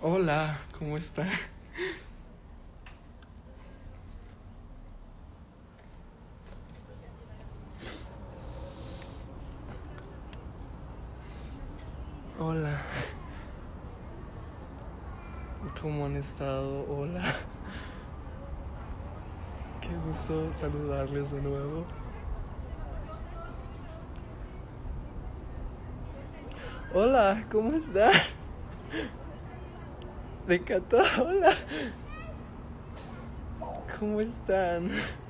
Hola, ¿cómo está? Hola, ¿cómo han estado? Hola, qué gusto saludarles de nuevo. Hola, ¿cómo están? Me encantó, hola. ¿Cómo están?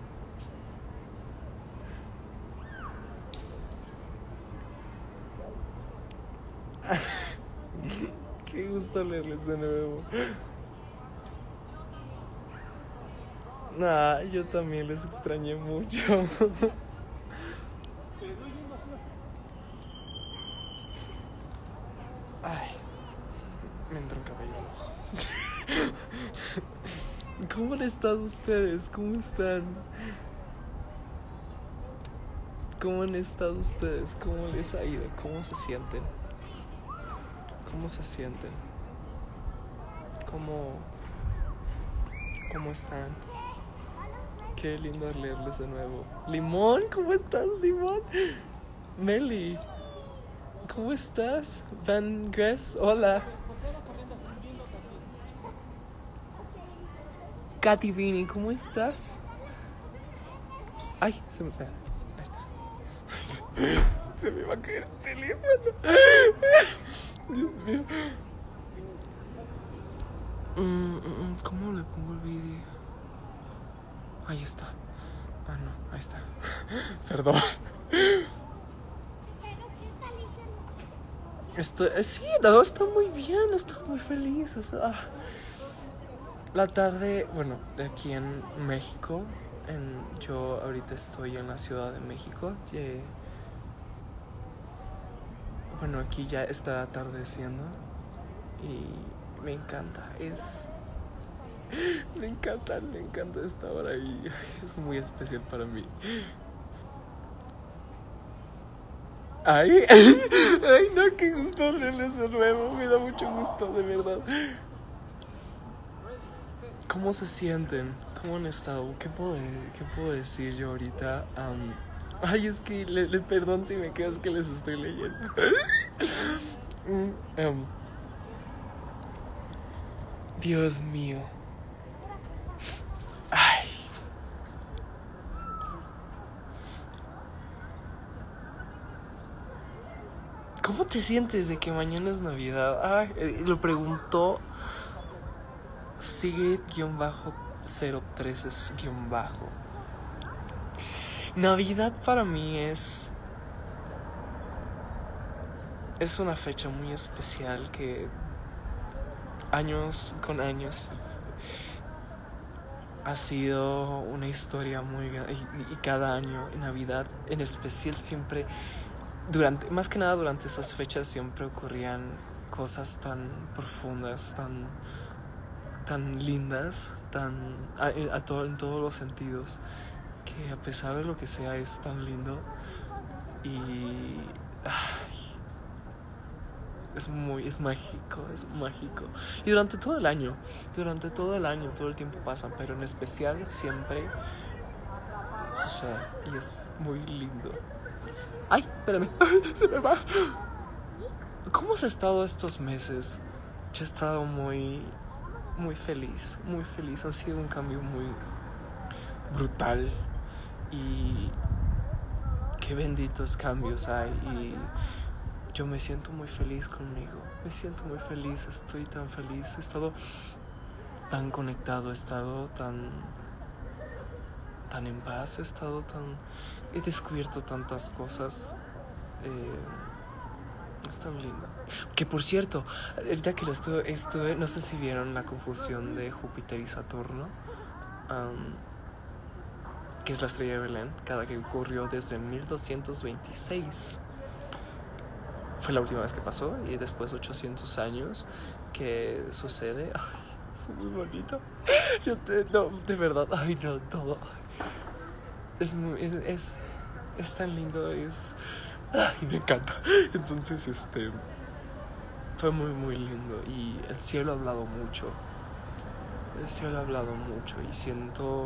Qué gusto leerles de nuevo. Nah, yo también les extrañé mucho. Ay, me entró un cabello al ojo. ¿Cómo han estado ustedes? ¿Cómo están? ¿Cómo han estado ustedes? ¿Cómo les ha ido? ¿Cómo se sienten? ¿Cómo se sienten? ¿Cómo están? Qué lindo leerles de nuevo. Limón, ¿cómo estás, Limón? Meli, ¿cómo estás? Van Gress, hola. Katy Vini, ¿cómo estás? Ay, se me pega. Ahí está. Se me va a caer el teléfono. Dios mío. ¿Cómo le pongo el vídeo? Ahí está. Ah, no, ahí está. Perdón. Sí, no, está muy bien, está muy feliz. O sea, la tarde, bueno, aquí en México, yo ahorita estoy en la Ciudad de México. Bueno, aquí ya está atardeciendo y me encanta, me encanta esta hora y es muy especial para mí. Ay, no, qué gusto leerles de nuevo, me da mucho gusto, de verdad. ¿Cómo se sienten? ¿Cómo han estado? ¿Qué puedo decir yo ahorita? Ay, es que perdón si me quedas que les estoy leyendo. Dios mío. Ay. ¿Cómo te sientes de que mañana es Navidad? Ay, lo preguntó Sigrid-013-. Navidad para mí es una fecha muy especial que años con años ha sido una historia muy grande y cada año en Navidad en especial siempre más que nada durante esas fechas siempre ocurrían cosas tan profundas, tan lindas, en todos los sentidos, que a pesar de lo que sea es tan lindo y es mágico. Y durante todo el año, todo el tiempo pasa, pero en especial siempre sucede y es muy lindo. Ay, espérame, se me va. ¿Cómo has estado estos meses? Yo he estado muy feliz, muy feliz. Ha sido un cambio muy brutal y qué benditos cambios hay y yo me siento muy feliz conmigo. Me siento muy feliz, estoy tan feliz. He estado tan conectado, he estado tan en paz, he descubierto tantas cosas. Es tan lindo. Que por cierto, ahorita que lo estuve, no sé si vieron la confusión de Júpiter y Saturno, que es la estrella de Belén, cada que ocurrió desde 1226. Fue la última vez que pasó y después 800 años que sucede. Ay, fue muy bonito. No, de verdad, ay no, todo. Es tan lindo, ay, me encanta. Entonces, fue muy, muy lindo. Y el cielo ha hablado mucho. El cielo ha hablado mucho y siento...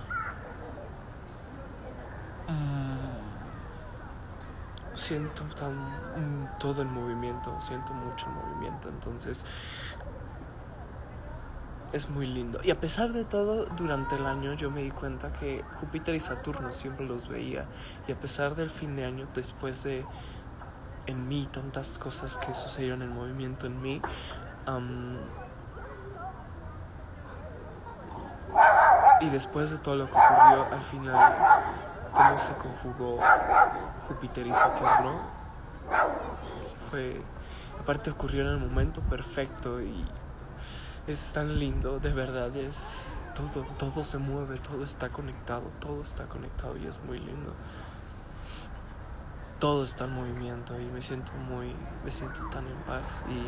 siento todo el movimiento, siento mucho movimiento, entonces es muy lindo. Y a pesar de todo, durante el año yo me di cuenta que Júpiter y Saturno siempre los veía, y a pesar del fin de año, después de en mí tantas cosas que sucedieron en movimiento en mí, y después de todo lo que ocurrió al final, cómo se conjugó Júpiter y Saturno, aparte ocurrió en el momento perfecto y es tan lindo, de verdad, todo se mueve, todo está conectado y es muy lindo. Todo está en movimiento y me siento tan en paz y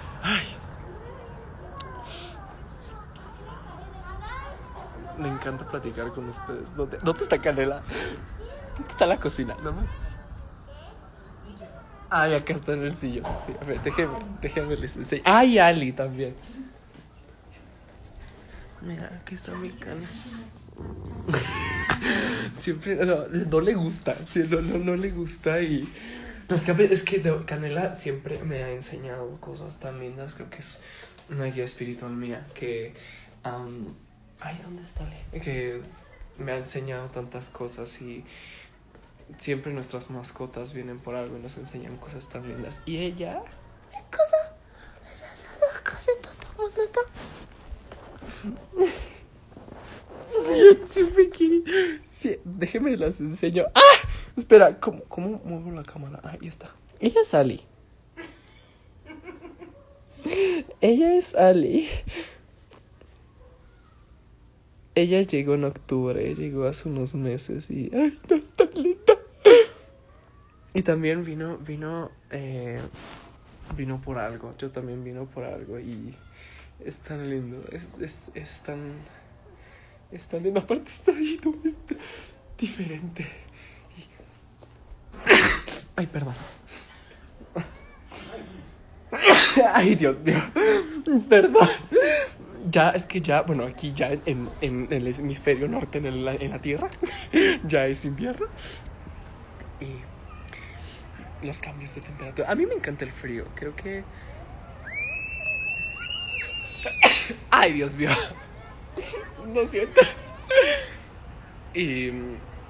me encanta platicar con ustedes. ¿Dónde está Canela? ¿Dónde está la cocina? ¿No? Ay, acá está en el sillón. Sí, a ver, déjeme les enseño. Ay, Ali también. Mira, aquí está mi Cane. Siempre no le gusta. Sí, no le gusta y... No, es que Canela siempre me ha enseñado cosas tan lindas. Creo que es una guía espiritual mía que... Ay, ¿dónde está Ali? Que me ha enseñado tantas cosas y... Siempre nuestras mascotas vienen por algo y nos enseñan cosas tan lindas. Y ella... Siempre quiere... Sí, déjenme las enseño. ¡Ah! Espera, ¿cómo muevo la cámara? Ahí está. Ella es Ali. Ella es Ali. Ella llegó en octubre, llegó hace unos meses y... ¡Ay, no es tan linda! Y también vino por algo. Yo también vino por algo y es tan lindo. Es tan lindo. Aparte está diferente. Ay, perdón. Ay, Dios mío. Perdón. Bueno, aquí ya en el hemisferio norte, en la Tierra, ya es invierno. Y los cambios de temperatura. A mí me encanta el frío. Creo que... Ay, Dios mío. Lo siento. Y...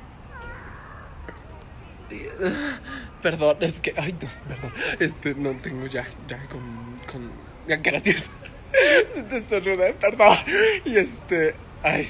Perdón, es que... Ay, Dios, perdón. No tengo ya con... Ya, gracias. Perdón. Y ay.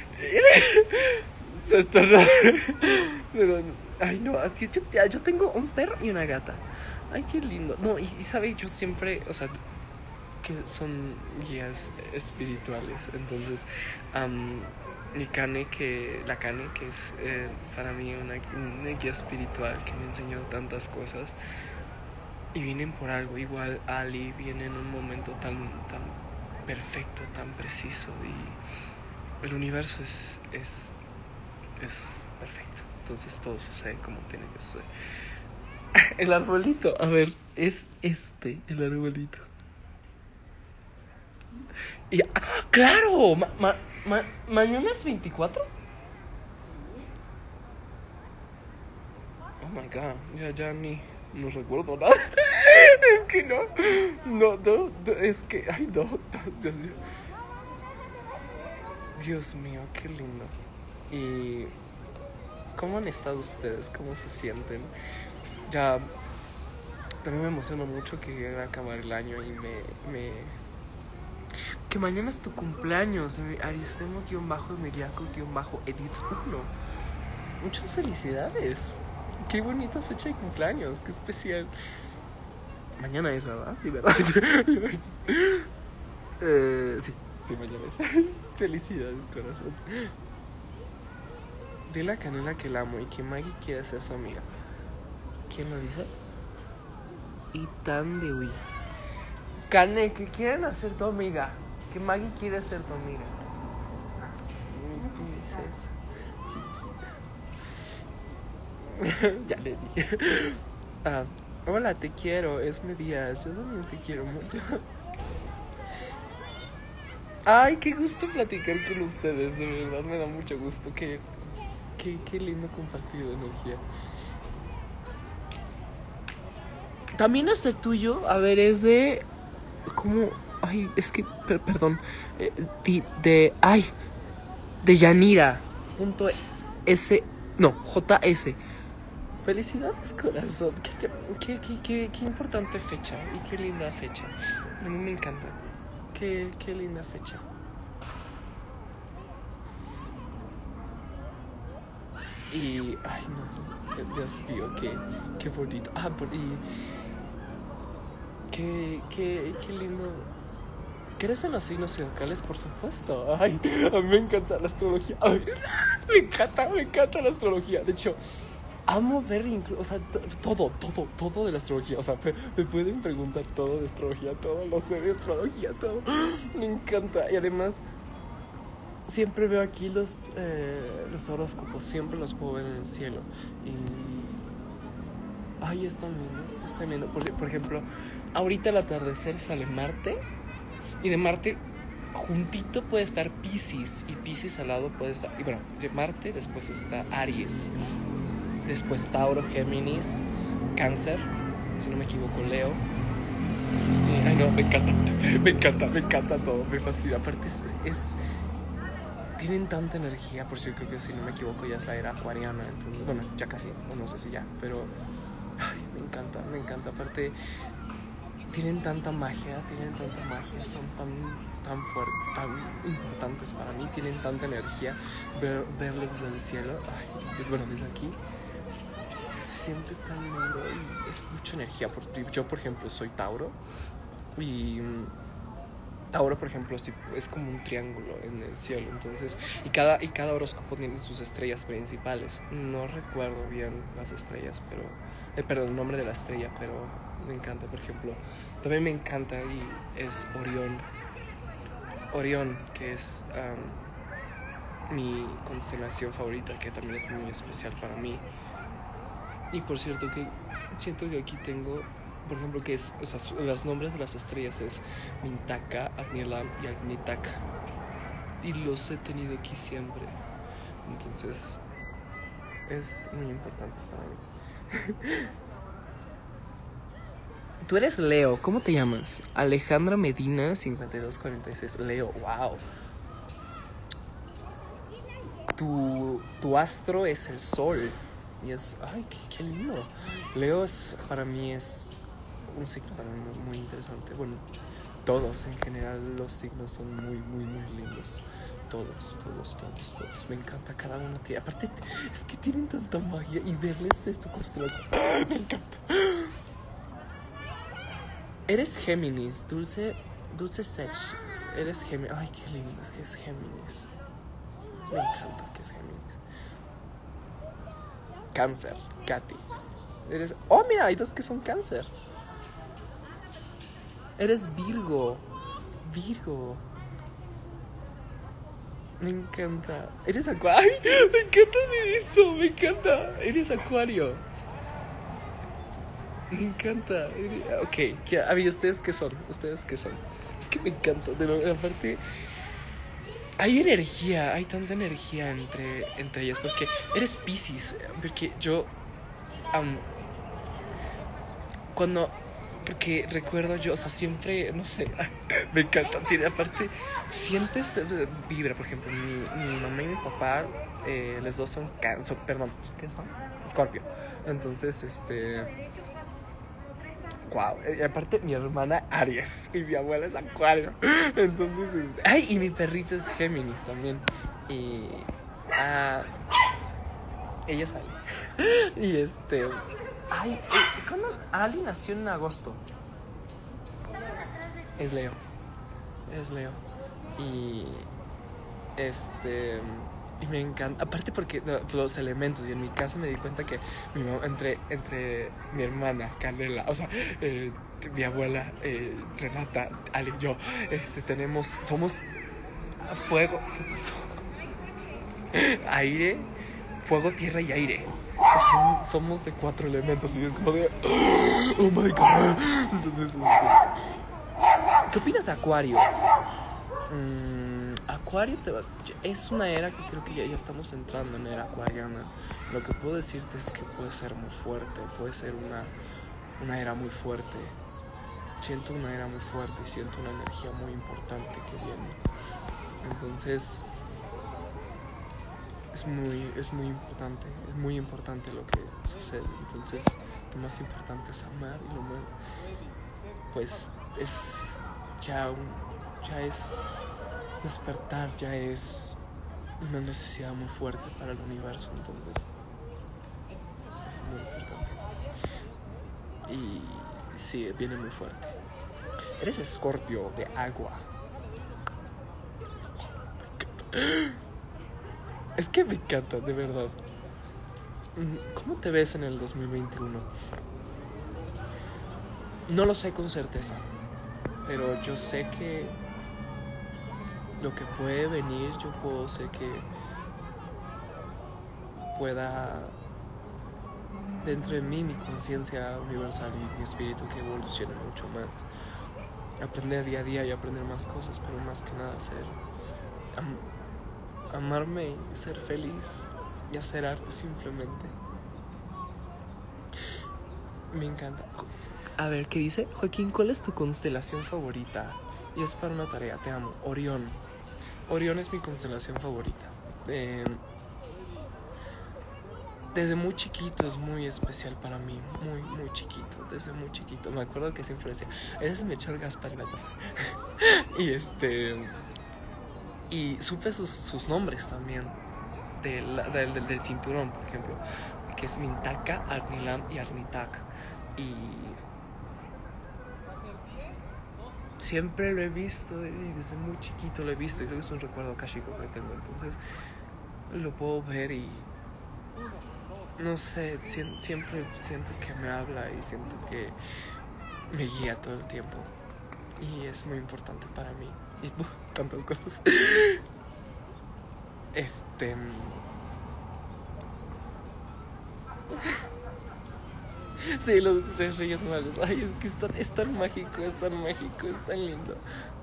Se estornuda. Ay, no, aquí yo tengo un perro y una gata. Ay, qué lindo. No, y sabe, yo siempre, o sea, que son guías espirituales. Entonces, la Cane, que es para mí una guía espiritual que me enseñó tantas cosas. Y vienen por algo. Igual Ali viene en un momento tan perfecto, tan preciso. Y el universo es perfecto. Entonces todo sucede como tiene que suceder. El arbolito, a ver, es el arbolito. Y, ¡claro! ¿Mañana es 24? Oh my god, ya ni no recuerdo nada. Es que no, es que, ay no, Dios mío, qué lindo. Y ¿cómo han estado ustedes? ¿Cómo se sienten? Ya también me emociona mucho que va a acabar el año y que mañana es tu cumpleaños, Aristemo-Emiliaco-Edits1. Muchas felicidades. Qué bonita fecha de cumpleaños, qué especial. Mañana es, ¿verdad? Sí, ¿verdad? Sí, mañana es. Felicidades, corazón. Dile a Canela que la amo y que Maggie quiere ser su amiga. ¿Quién lo dice? Y tan de Wii. Cane, que quieren hacer tu amiga. Que Maggie quiere ser tu amiga. Mi princesa chiquita. Ya le dije. Hola, te quiero, Esme Díaz. Yo también te quiero mucho. Ay, qué gusto platicar con ustedes, de verdad me da mucho gusto. Qué lindo compartir energía. También es el tuyo, a ver, es de... ¿Cómo? Ay, es que, perdón. De Yanira. Punto S. No, JS. Felicidades, corazón. Qué importante fecha. Y qué linda fecha. A mí me encanta. Qué linda fecha. Y... Ay, no. Dios mío, qué bonito. Qué lindo. ¿Crees en los signos zodiacales? Por supuesto. Ay, a mí me encanta la astrología. Ay, me encanta la astrología. De hecho, amo ver incluso, o sea, todo de la astrología. O sea, me pueden preguntar todo de astrología, todo lo sé de astrología, todo. Me encanta. Y además, siempre veo aquí los horóscopos, siempre los puedo ver en el cielo. Y... Ay, es tan lindo. Por ejemplo, ahorita al atardecer sale Marte. Y de Marte, juntito puede estar Piscis. Y Piscis al lado puede estar... Y bueno, de Marte después está Aries. Después Tauro, Géminis, Cáncer. Si no me equivoco, Leo. Ay, no, me encanta todo. Me fascina. Aparte tienen tanta energía. Por cierto, creo que si no me equivoco ya es la era acuariana. Entonces, bueno, ya casi. No sé si ya. Pero... Ay, me encanta. Aparte... Tienen tanta magia, son tan fuertes, tan importantes para mí, tienen tanta energía. Verlos desde el cielo, desde aquí, se siente tan lindo y es mucha energía. Yo, por ejemplo, soy Tauro y Tauro, por ejemplo, es como un triángulo en el cielo, entonces, y cada horóscopo tiene sus estrellas principales. No recuerdo bien las estrellas, perdón, el nombre de la estrella, pero me encanta. Por ejemplo, también me encanta y es Orión, que es mi constelación favorita, que también es muy especial para mí. Y por cierto, que siento que aquí tengo, por ejemplo, que es, o sea, los nombres de las estrellas es Mintaka, Agnilam y Agnitaka, y los he tenido aquí siempre, entonces es muy importante para mí. Tú eres Leo, ¿cómo te llamas? Alejandra Medina 5246. Leo, wow. Tu astro es el sol. Y es, ay, qué lindo. Leo para mí es un signo también muy interesante. Bueno, todos en general los signos son muy lindos. Todos. Me encanta cada uno. Aparte, es que tienen tanta magia y verles esto constelación. Me encanta. Eres Géminis, Dulce Sech. Eres Géminis. Ay, qué lindo, es que es Géminis. Me encanta que es Géminis. Cáncer, Katy. Oh, mira, hay dos que son Cáncer. Eres Virgo. Me encanta. Eres Acuario. Ay, me encanta esto, me encanta. Eres Acuario. Me encanta. Ok, a ver, ¿ustedes qué son? Es que me encanta. Aparte, hay energía, hay tanta energía entre ellas. Porque eres Piscis. Porque yo... Porque recuerdo yo, o sea, siempre, no sé, me encanta. Aparte, sientes vibra. Por ejemplo, mi mamá y mi papá, los dos son Cáncer. Perdón, ¿qué son? Escorpio. Entonces, wow, y aparte mi hermana Aries y mi abuela es Acuario. Entonces, y mi perrito es Géminis también. Y ella sale. Y ¿cuándo? Ali nació en agosto. Es Leo. Y y me encanta, aparte porque los elementos, y en mi caso me di cuenta que mi mamá, entre mi hermana Canela, o sea, mi abuela Renata, Ale y yo, somos fuego, aire, fuego, tierra y aire. somos de 4 elementos y es como de oh my god. Entonces, ¿qué opinas de Acuario? Acuario es una era que creo que ya estamos entrando en era acuariana. Lo que puedo decirte es que puede ser muy fuerte, puede ser una era muy fuerte. Siento una era muy fuerte y siento una energía muy importante que viene. Entonces es muy importante lo que sucede. Entonces lo más importante es amar y lo más, pues es ya es despertar, ya es una necesidad muy fuerte para el universo. Entonces es muy importante y sí, viene muy fuerte. Eres Escorpio de agua. Es que me encanta, de verdad. ¿Cómo te ves en el 2021? No lo sé con certeza, pero yo sé que lo que puede venir, yo puedo ser que pueda dentro de mí, mi conciencia universal y mi espíritu que evolucione mucho más, aprender día a día y aprender más cosas, pero más que nada amarme y ser feliz y hacer arte simplemente. Me encanta. A ver, ¿qué dice? Joaquín, ¿cuál es tu constelación favorita? Y es para una tarea, te amo. Orión. Orión es mi constelación favorita. Desde muy chiquito es muy especial para mí. Muy chiquito. Desde muy chiquito. Me acuerdo que siempre decía, eres Melchor, Gaspar y Baltasar. Y supe sus nombres también. Del cinturón, por ejemplo. Que es Mintaka, Arnilam y Arnitak. Y siempre lo he visto y desde muy chiquito lo he visto y creo que es un recuerdo akashico que tengo. Entonces lo puedo ver y no sé, siempre siento que me habla y siento que me guía todo el tiempo y es muy importante para mí y tantas cosas. Sí, los 3 Reyes Magos. Ay, es que es tan mágico, es tan lindo.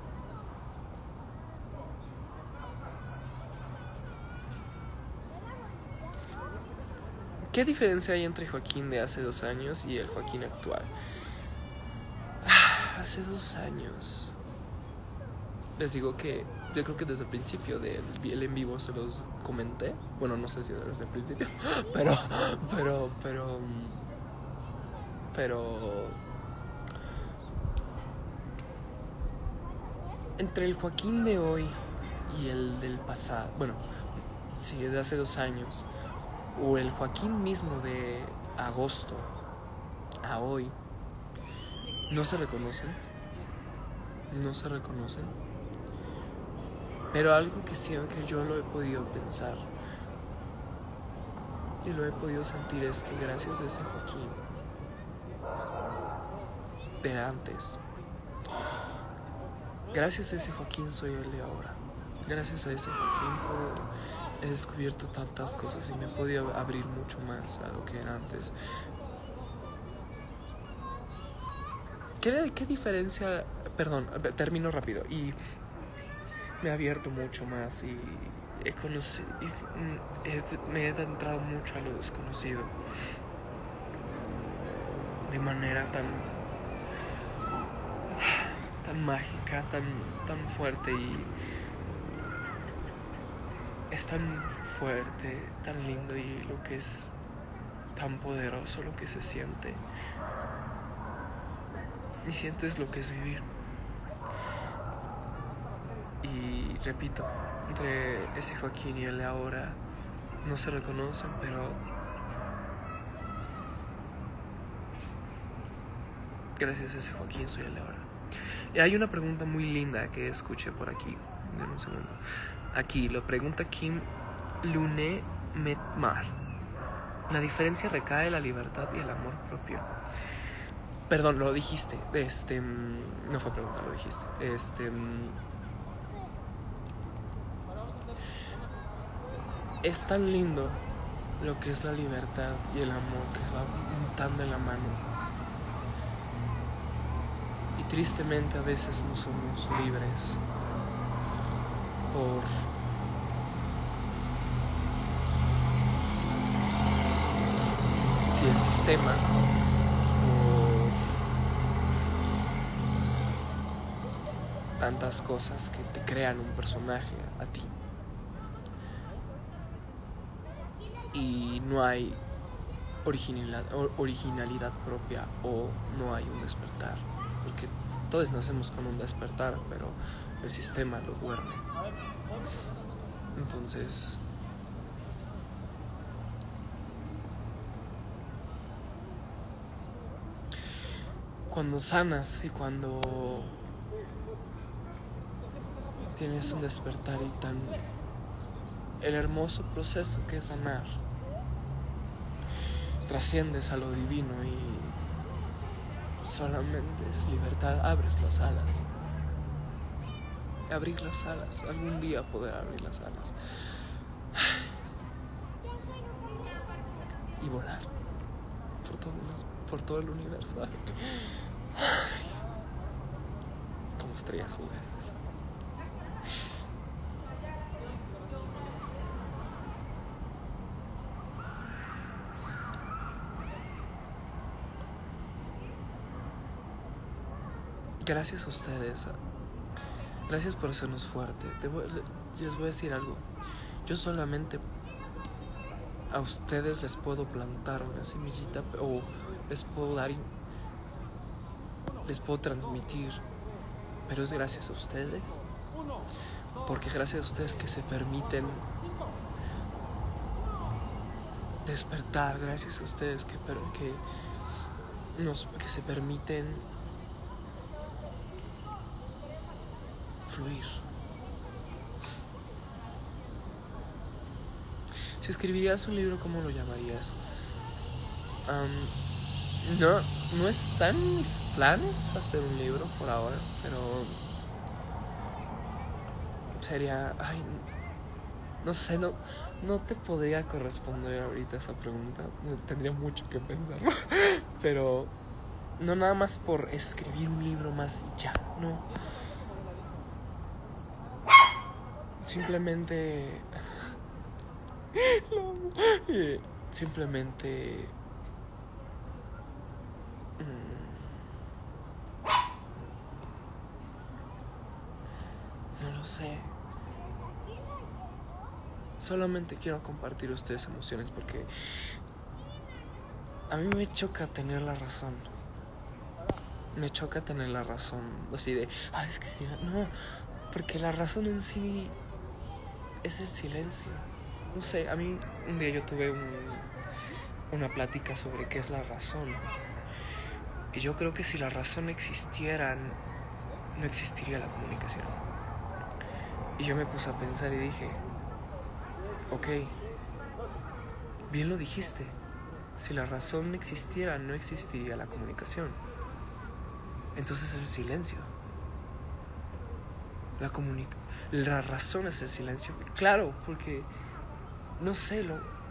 ¿Qué diferencia hay entre Joaquín de hace 2 años y el Joaquín actual? Hace 2 años. Les digo que yo creo que desde el principio del en vivo se los comenté. Bueno, no sé si desde el principio, pero entre el Joaquín de hoy y el del pasado, bueno, sí, de hace 2 años, o el Joaquín mismo de agosto a hoy, no se reconocen, pero algo que sí, que yo lo he podido pensar y lo he podido sentir es que gracias a ese Joaquín de antes, gracias a ese Joaquín soy el de ahora. Gracias a ese Joaquín he descubierto tantas cosas y me he podido abrir mucho más a lo que era antes. ¿Qué diferencia? Perdón, termino rápido. Y me he abierto mucho más y he conocido, me he adentrado mucho a lo desconocido de manera tan mágica, tan fuerte, y es tan fuerte, tan lindo, y lo que es tan poderoso, lo que se siente y sientes lo que es vivir. Y repito, entre ese Joaquín y el de ahora no se reconocen, pero gracias a ese Joaquín soy el de ahora. Y hay una pregunta muy linda que escuché por aquí. Denme un segundo. Aquí lo pregunta Kim Lune Metmar. La diferencia recae en la libertad y el amor propio. Perdón, lo dijiste. No fue pregunta, lo dijiste. Es tan lindo lo que es la libertad y el amor, que va tan de la mano. Y tristemente a veces no somos libres por el sistema, por tantas cosas que te crean un personaje a ti. Y no hay originalidad propia, o no hay un despertar, porque todos nacemos con un despertar, pero el sistema lo duerme. Entonces, cuando sanas y cuando tienes un despertar y el hermoso proceso que es sanar, trasciendes a lo divino y solamente es libertad. Abres las alas, abrir las alas, algún día poder abrir las alas y volar por todo el universo, como estrellas fugaces. Gracias a ustedes, gracias por hacernos fuerte. Les voy a decir algo. Yo solamente a ustedes les puedo plantar una semillita, o les puedo transmitir, pero es gracias a ustedes, porque gracias a ustedes que se permiten despertar, gracias a ustedes que se permiten fluir. Si escribirías un libro, ¿cómo lo llamarías? No está en mis planes hacer un libro por ahora, pero sería, no sé, no te podría corresponder ahorita esa pregunta. Tendría mucho que pensar, pero no nada más por escribir un libro más y ya, no. Simplemente no lo sé. Solamente quiero compartir a ustedes emociones, porque a mí me choca tener la razón. Así de, es que sí, no, porque la razón en sí es el silencio. No sé, a mí un día yo tuve una plática sobre qué es la razón. Y yo creo que si la razón existiera, no existiría la comunicación. Y yo me puse a pensar y dije, ok, bien lo dijiste. Si la razón existiera, no existiría la comunicación. Entonces es el silencio. La razón es el silencio. Claro, porque no sé,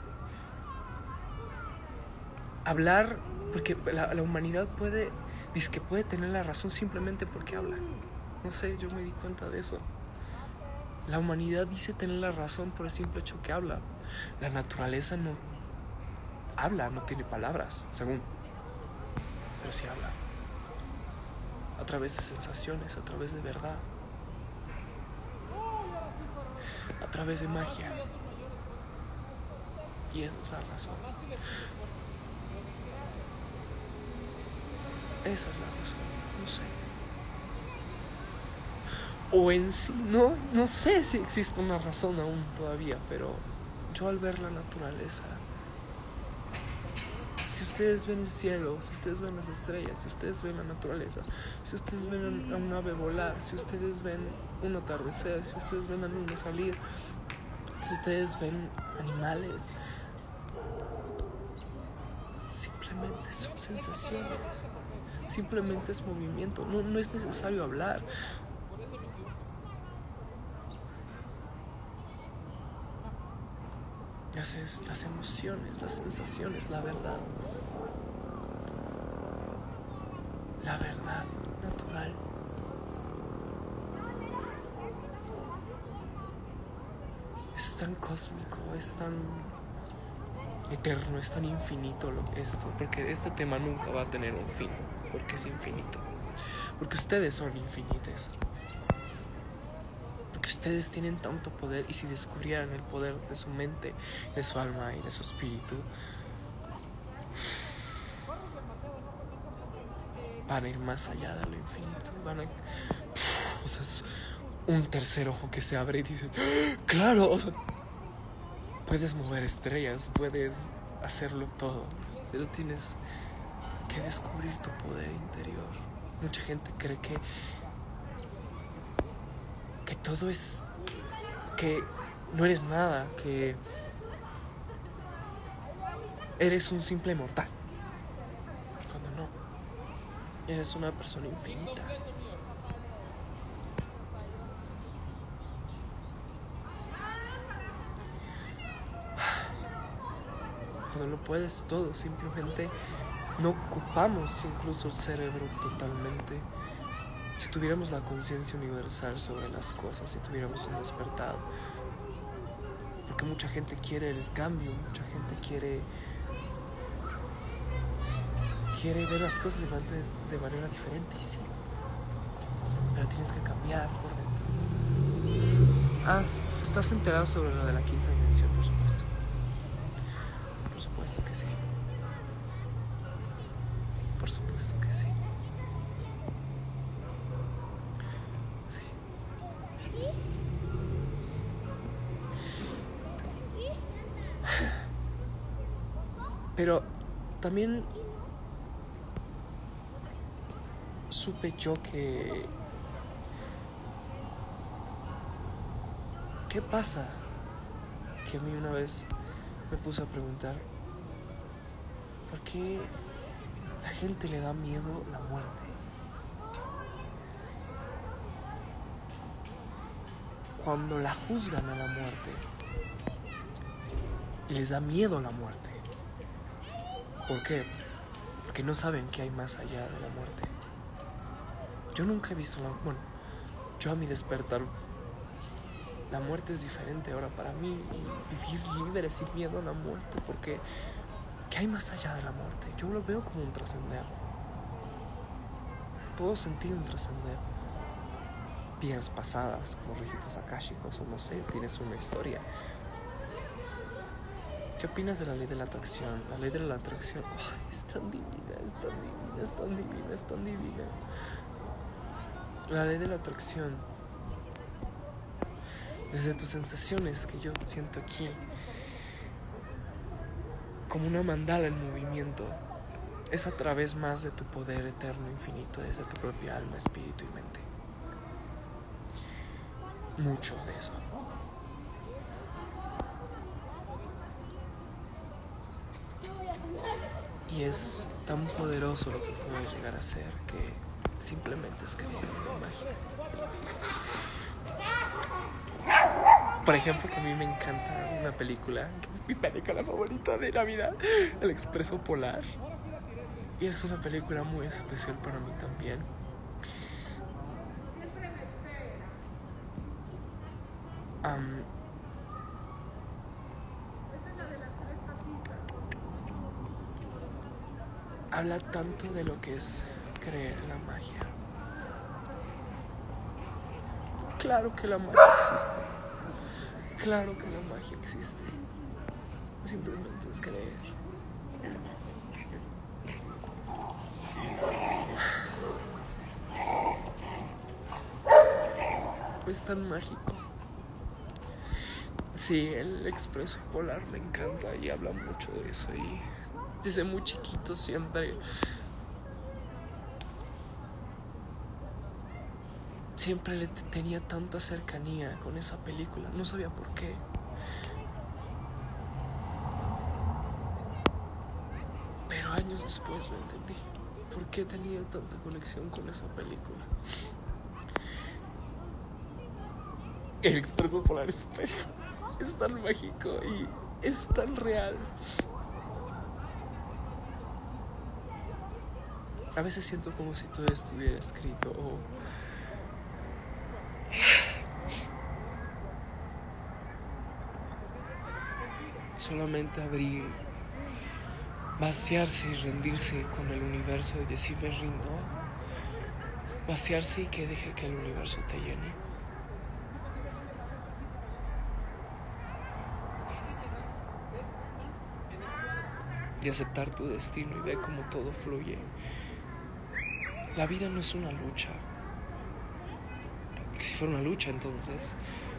hablar, porque la humanidad puede tener la razón simplemente porque habla. No sé, yo me di cuenta de eso. La humanidad dice tener la razón por el simple hecho que habla. La naturaleza no habla, no tiene palabras, según, pero sí habla. A través de sensaciones, a través de verdad, a través de magia. Y esa es la razón. Esa es la razón, no sé. O en sí, no sé si existe una razón aún todavía, pero yo al ver la naturaleza, si ustedes ven el cielo, si ustedes ven las estrellas, si ustedes ven la naturaleza, si ustedes ven a un ave volar, si ustedes ven un atardecer, si ustedes ven la luna salir, si ustedes ven animales, simplemente son sensaciones, simplemente es movimiento, no es necesario hablar. las emociones, las sensaciones, la verdad natural. Es tan cósmico, es tan eterno, es tan infinito esto, porque este tema nunca va a tener un fin, porque es infinito, porque ustedes son infinitos, porque ustedes tienen tanto poder, y si descubrieran el poder de su mente, de su alma y de su espíritu, van a ir más allá de lo infinito, o sea, es un tercer ojo que se abre y dice, claro, o sea, puedes mover estrellas, puedes hacerlo todo, pero tienes que descubrir tu poder interior. Mucha gente cree que todo es, que no eres nada, que eres un simple mortal, cuando no, eres una persona infinita. Cuando lo puedes todo, simplemente no ocupamos incluso el cerebro totalmente. Si tuviéramos la conciencia universal sobre las cosas, si tuviéramos un despertar, porque mucha gente quiere el cambio, mucha gente quiere ver las cosas de manera diferente, y sí, pero tienes que cambiar por dentro. ¿Estás enterado sobre lo de la quinta dimensión? Por supuesto. Por supuesto que sí. Por supuesto que sí. Sí. Pero también supe yo que... ¿Qué pasa? Que a mí una vez me puse a preguntar, ¿por qué la gente le da miedo la muerte? Cuando la juzgan a la muerte y les da miedo la muerte. ¿Por qué? Porque no saben qué hay más allá de la muerte. Yo nunca he visto bueno, yo a mi despertar, la muerte es diferente ahora para mí, vivir libre sin miedo a la muerte, porque ¿qué hay más allá de la muerte? Yo lo veo como un trascender. Puedo sentir un trascender. Vidas pasadas, como registros akáshicos, o no sé, tienes una historia. ¿Qué opinas de la ley de la atracción? La ley de la atracción, es tan divina, es tan divina, es tan divina, es tan divina. La ley de la atracción, desde tus sensaciones que yo siento aquí, como una mandala en movimiento, es a través más de tu poder eterno, infinito, desde tu propia alma, espíritu y mente. Mucho de eso. Y es tan poderoso lo que puede llegar a ser que simplemente es creer en la magia. Por ejemplo, que a mí me encanta una película, que es mi película favorita de Navidad, El Expreso Polar. Y es una película muy especial para mí también. Habla tanto de lo que es creer en la magia. Claro que la magia existe. Claro que la magia existe. Simplemente es creer. Es tan mágico. Sí, el Expreso Polar me encanta y habla mucho de eso. Y desde muy chiquito siempre le tenía tanta cercanía con esa película. No sabía por qué. Pero años después lo entendí. ¿Por qué tenía tanta conexión con esa película? El Expreso Polar es tan mágico y es tan real. A veces siento como si todo estuviera escrito o solamente abrir, vaciarse y rendirse con el universo y decir me rindo. Vaciarse y que deje que el universo te llene. Y aceptar tu destino y ver cómo todo fluye. La vida no es una lucha. Porque si fuera una lucha, entonces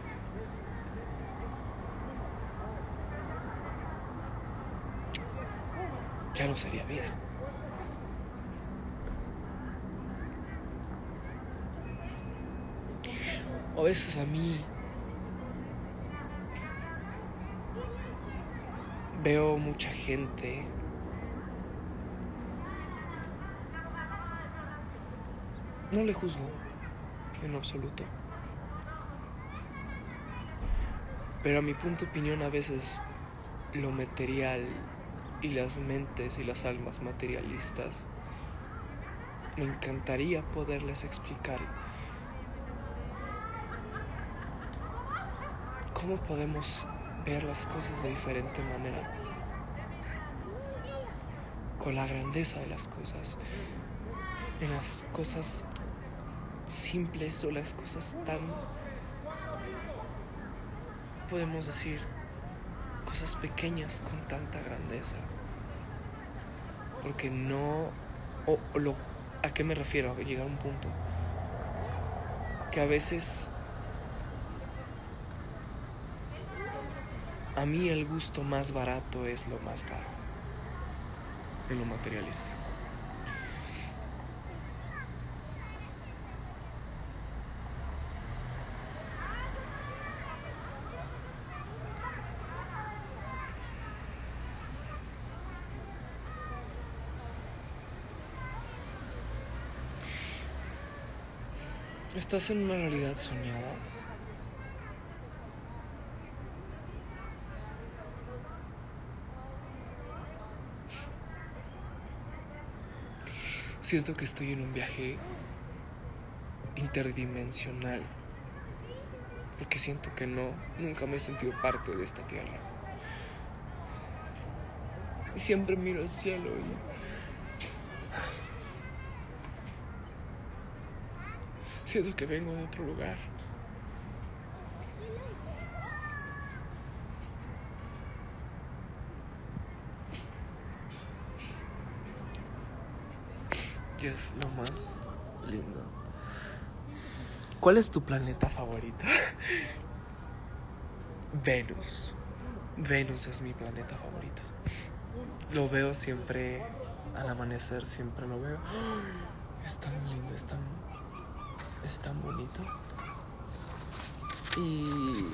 ya no sería vida. A veces a mí veo mucha gente no le juzgo en absoluto, pero a mi punto de opinión a veces lo material y las mentes y las almas materialistas me encantaría poderles explicar cómo podemos ver las cosas de diferente manera, con la grandeza de las cosas, en las cosas simples o las cosas tan, podemos decir, cosas pequeñas con tanta grandeza. Porque no, ¿a qué me refiero? A llegar a un punto que a veces a mí el gusto más barato es lo más caro en lo materialista. ¿Estás en una realidad soñada? Siento que estoy en un viaje interdimensional, porque siento que nunca me he sentido parte de esta tierra. Y siempre miro al cielo y siento que vengo de otro lugar. Y es lo más lindo. ¿Cuál es tu planeta favorito? Venus. Venus es mi planeta favorito. Lo veo siempre al amanecer, siempre lo veo. Es tan lindo, es tan bonito. Y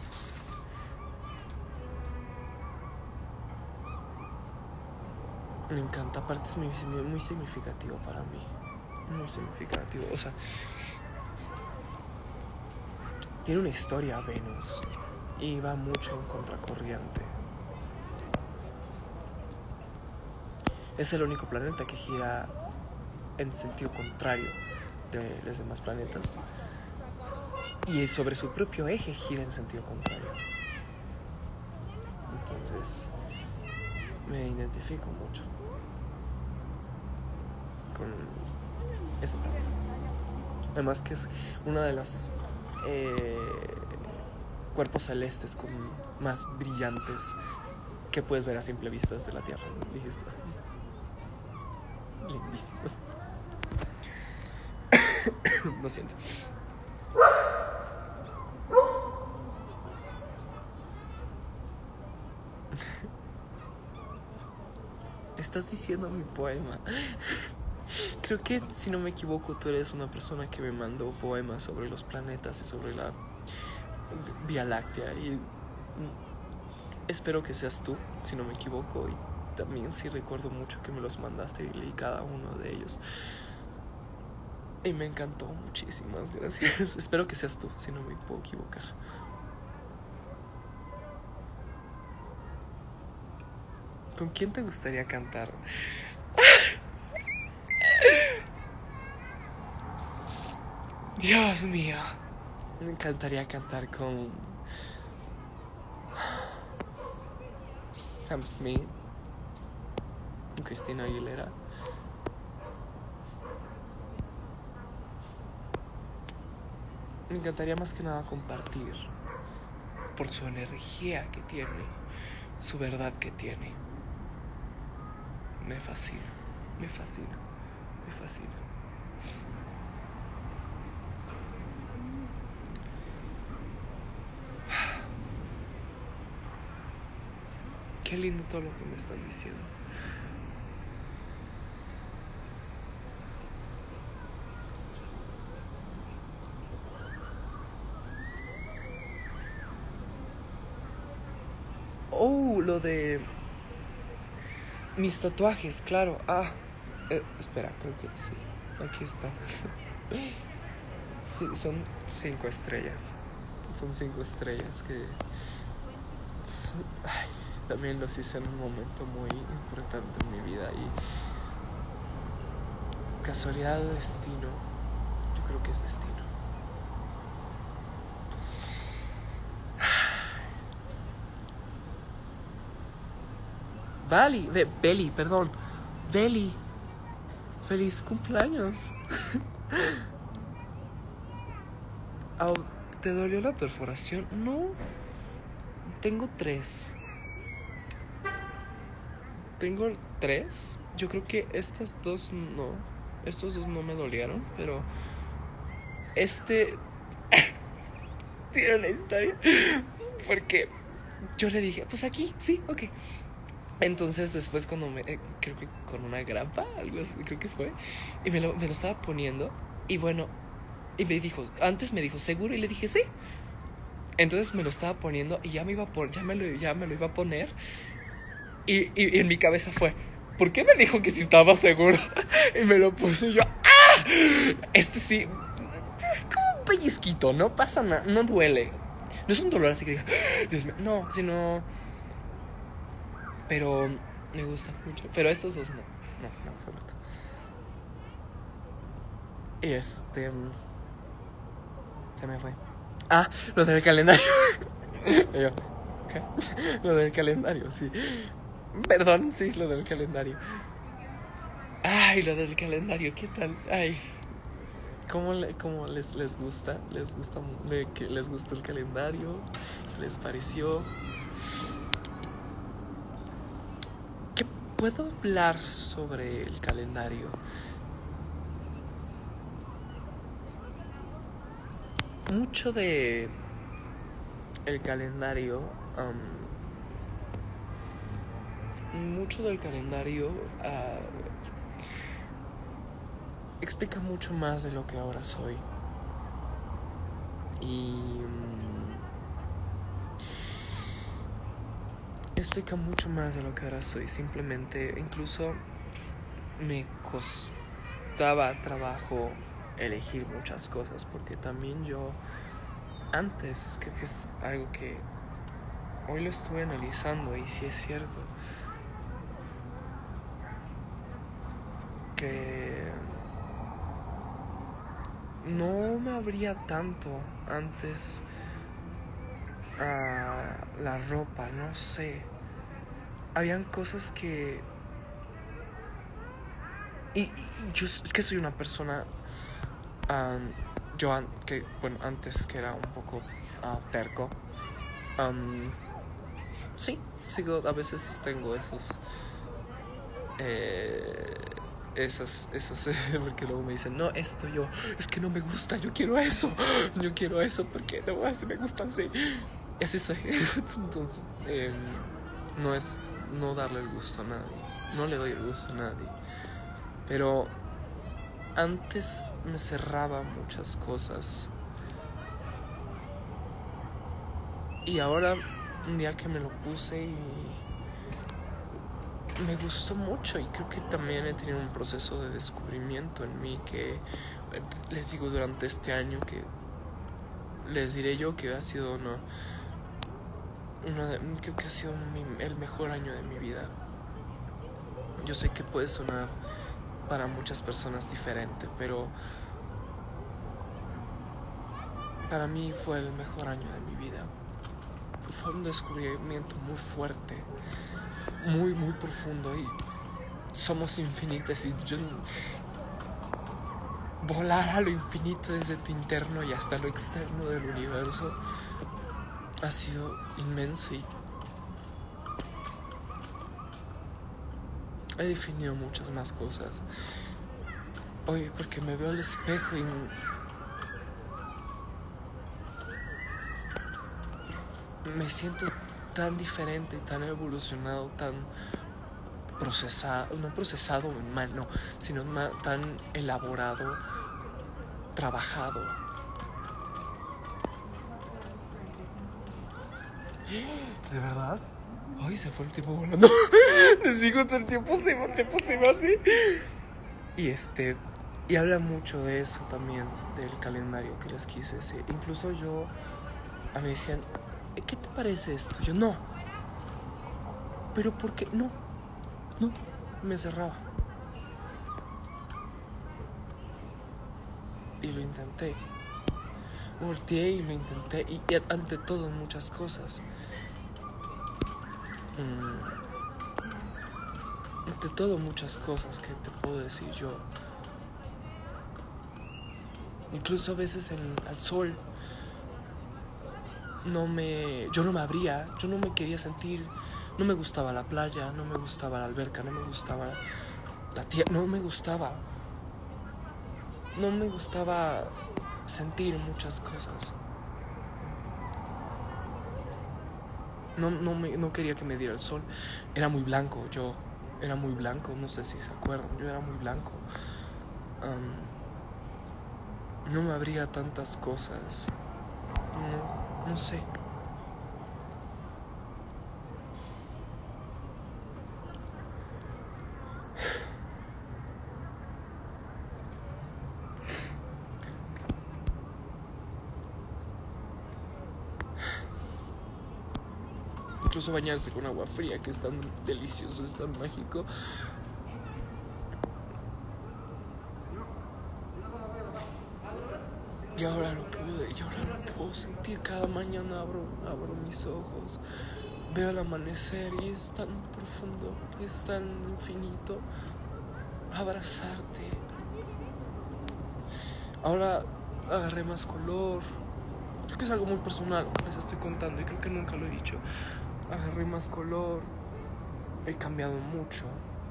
me encanta, aparte es muy significativo para mí. Muy significativo, o sea, tiene una historia Venus y va mucho en contracorriente. Es el único planeta que gira en sentido contrario de los demás planetas. Y sobre su propio eje gira en sentido contrario. Entonces, me identifico mucho con ese planeta. Además que es una de las cuerpos celestes más brillantes que puedes ver a simple vista desde la Tierra. Lindísimos. Lo siento. Estás diciendo mi poema. Creo que, si no me equivoco, tú eres una persona que me mandó poemas sobre los planetas y sobre la Vía Láctea. Y espero que seas tú, si no me equivoco. Y también sí recuerdo mucho que me los mandaste y leí cada uno de ellos. Y me encantó. Muchísimas gracias. Espero que seas tú, si no me puedo equivocar. ¿Con quién te gustaría cantar? Dios mío. Me encantaría cantar con Sam Smith, con Christina Aguilera. Me encantaría más que nada compartir por su energía que tiene, su verdad que tiene. Me fascina, me fascina, me fascina. Qué lindo todo lo que me están diciendo. Oh, lo de mis tatuajes, claro. Espera, creo que sí. Aquí está. Sí, son 5 estrellas. Son 5 estrellas que... Ay, también los hice en un momento muy importante en mi vida. Y casualidad o destino, yo creo que es destino. Beli, perdón. Beli, feliz cumpleaños. ¿Te dolió la perforación? No. Tengo 3. Yo creo que estas dos no. Estos 2 no me dolieron, pero tiene una historia. Porque yo le dije, pues aquí, sí, ok. Entonces después cuando creo que con una grapa, algo así, creo que fue, y me lo estaba poniendo, y bueno, y antes me dijo, ¿seguro? Y le dije, sí. Entonces me lo estaba poniendo y ya me lo iba a poner, y en mi cabeza fue, ¿por qué me dijo que si estaba seguro? Y me lo puse y yo, ¡ah! Sí, es como un pellizquito, no pasa nada, no duele. No es un dolor así que diga, Dios mío, no, sino... Pero me gusta mucho. Pero estos 2 no, absoluto. Y se me fue. Lo del calendario. Y yo, ¿qué? Lo del calendario, sí. Perdón, sí, lo del calendario. Ay, lo del calendario, ¿qué tal? Ay, ¿cómo les gusta? ¿Les gustó el calendario? ¿Qué les pareció? ¿Qué puedo hablar sobre el calendario? Mucho de el calendario, explica mucho más de lo que ahora soy. Y explica mucho más de lo que ahora soy. Simplemente, incluso me costaba trabajo elegir muchas cosas, porque también yo antes, creo que es algo que hoy lo estuve analizando y sí es cierto, que no me abría tanto antes a la ropa, no sé. Habían cosas que... Y yo que soy una persona... antes que era un poco terco. Sí, a veces tengo esos... porque luego me dicen, no, es que no me gusta, yo quiero eso porque no, así me gusta así. Y así soy. Entonces, no es no darle el gusto a nadie, no le doy el gusto a nadie, pero antes me cerraba muchas cosas, y ahora un día que me lo puse y me gustó mucho, y creo que también he tenido un proceso de descubrimiento en mí que les digo durante este año, que les diré yo que ha sido creo que ha sido el mejor año de mi vida, Yo sé que puede sonar para muchas personas diferente, pero para mí fue el mejor año de mi vida. Fue un descubrimiento muy fuerte, muy, muy profundo, y somos infinitos, y volar a lo infinito desde tu interno y hasta lo externo del universo ha sido inmenso, y he definido muchas más cosas hoy, porque me veo al espejo y me siento tan diferente, tan evolucionado, tan procesado, no procesado mal, no, sino tan elaborado, trabajado. ¿De verdad? Ay, se fue el tiempo volando. Les digo, el tiempo se va así. Y habla mucho de eso también, del calendario que les quise decir. Incluso a mí me decían, ¿qué te parece esto? Yo, no. ¿Pero por qué? No, me cerraba. Y lo intenté. Volteé y lo intenté. Y ante todo, en muchas cosas. Ante todo, muchas cosas que te puedo decir yo. Incluso a veces al sol yo no me abría, yo no me quería sentir, no me gustaba la playa, no me gustaba la alberca, no me gustaba la tierra, no me gustaba sentir muchas cosas. No quería que me diera el sol. Era muy blanco, no sé si se acuerdan, yo era muy blanco. No me abría tantas cosas. No sé. Incluso bañarse con agua fría, que es tan delicioso, es tan mágico. Y ahora lo puedo sentir. Cada mañana abro mis ojos, veo el amanecer y es tan profundo, es tan infinito. Abrazarte. Ahora agarré más color. Creo que es algo muy personal lo que les estoy contando y creo que nunca lo he dicho. Agarré más color. He cambiado mucho.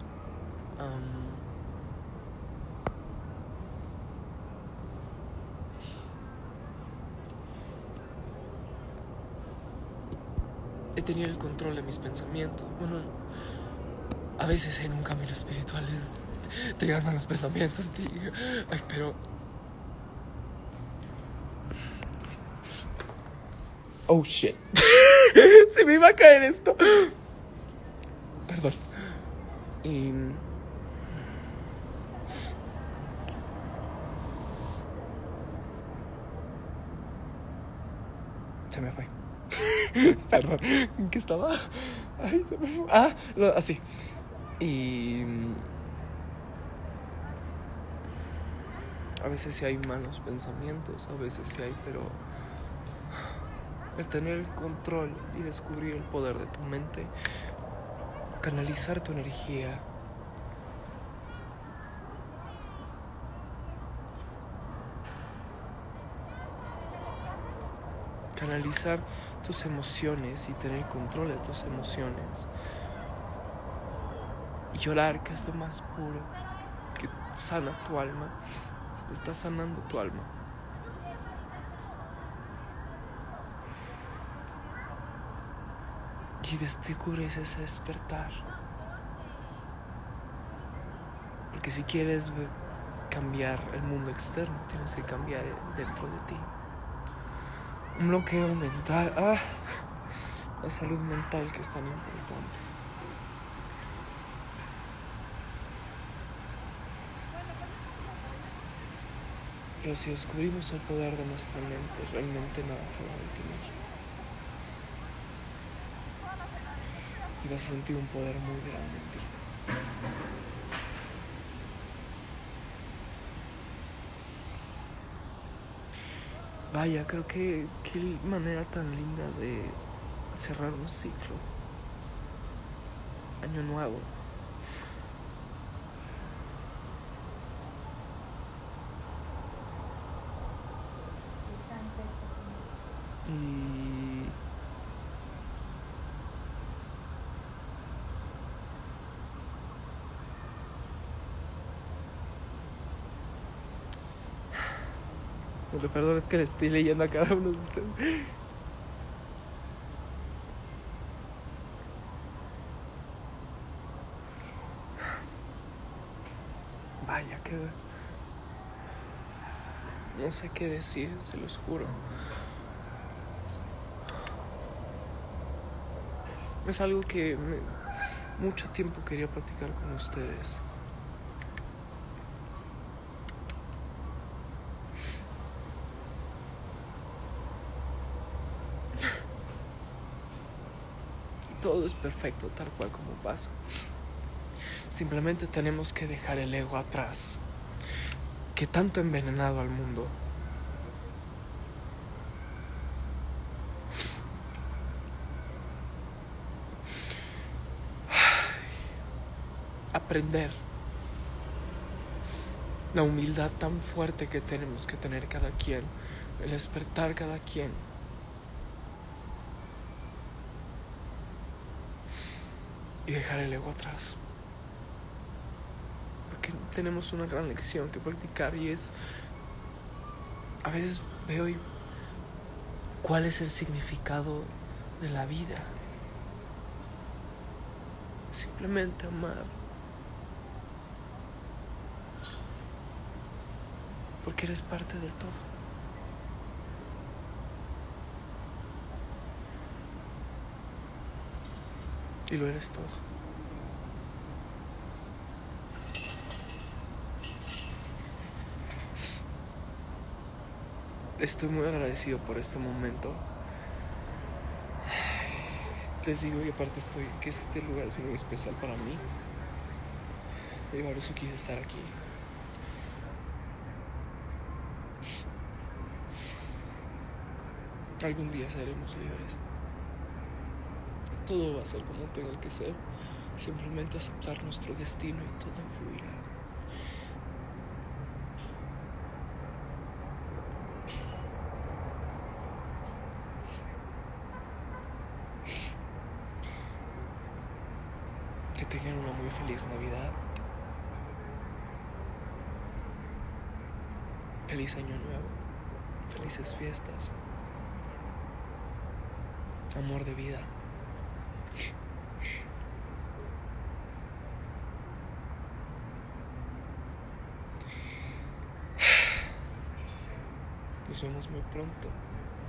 He tenido el control de mis pensamientos. Bueno, a veces en un camino espiritual te ganan los pensamientos, tío. Ay, pero... Oh, shit. Se me iba a caer esto. Perdón. Y... se me fue. Perdón. ¿En qué estaba? Ay, se me fue. Así. Y... a veces sí hay malos pensamientos, a veces sí hay, pero... el tener el control y descubrir el poder de tu mente, canalizar tu energía, canalizar tus emociones y tener control de tus emociones, y llorar, que es lo más puro, que sana tu alma, te está sanando tu alma. Y descubres ese despertar. Porque si quieres cambiar el mundo externo, tienes que cambiar dentro de ti. Un bloqueo mental. La salud mental, que es tan importante. Pero si descubrimos el poder de nuestra mente, realmente nada te va a detener. Y vas a sentir un poder muy grande en ti. Vaya, creo que qué manera tan linda de cerrar un ciclo. Año nuevo. Y perdón, es que le estoy leyendo a cada uno de ustedes. Vaya, que no sé qué decir, se los juro. Es algo que mucho tiempo quería platicar con ustedes. Todo es perfecto tal cual como pasa. Simplemente tenemos que dejar el ego atrás, que tanto ha envenenado al mundo. Aprender la humildad tan fuerte que tenemos que tener cada quien, el despertar cada quien. Y dejar el ego atrás. Porque tenemos una gran lección que practicar y es, a veces veo cuál es el significado de la vida. Simplemente amar. Porque eres parte del todo. Y lo eres todo. Estoy muy agradecido por este momento. Les digo, y aparte que este lugar es muy especial para mí. Y por eso quise estar aquí. Algún día seremos libres. Todo va a ser como tenga que ser. Simplemente aceptar nuestro destino y todo fluirá. Que tengan una muy feliz Navidad. Feliz Año Nuevo. Felices fiestas. Amor de vida. Nos vemos muy pronto.